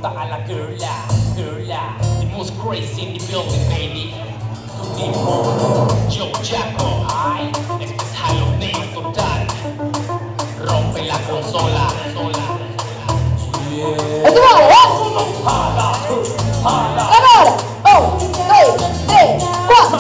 pregunta a la girla, the most crazy in the building, baby. Tu tipo, yo Jaco, ay, este es jaloneo total. Rompe la consola, E ti vuole, allora, 1, 2, 3, 4,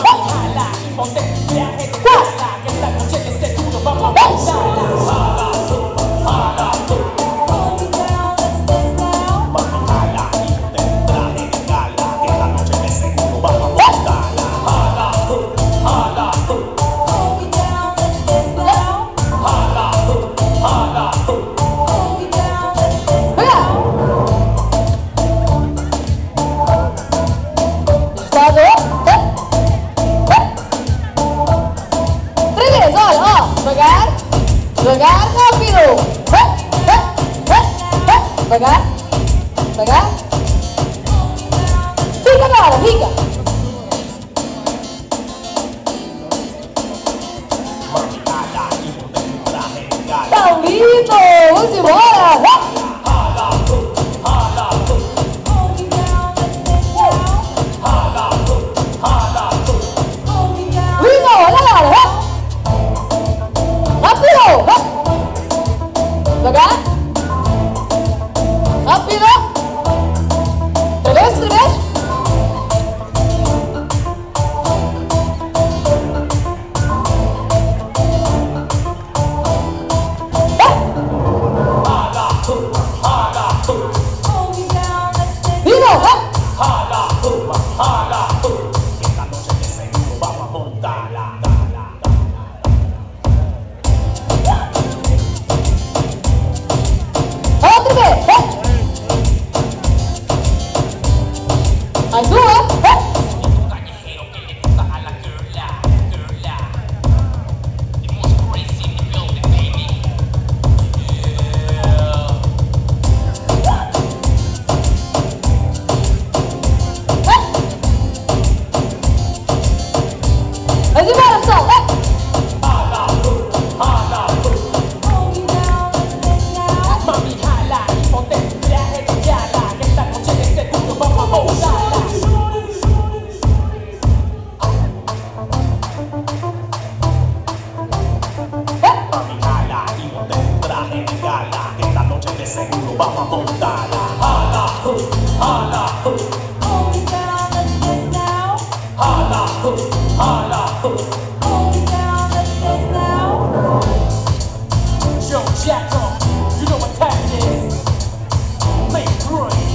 devagar, rápido. Devagar, devagar. Fica agora, fica. Tá lindo, vamos embora. Devagar. Rápido. Outra vez. Hay due. E si fa so. Mami jala y ponte tu traje de gala, que esta noche de segundo vamos a usarla. Mami jala y ponte tu traje de gala, que esta noche de seguro vamos a montarla. Jala, jala, hold me down, let's dance now. Jala, jala, hold me down, let's dance now. Yo, Jaco, you know what time it is. Make it right.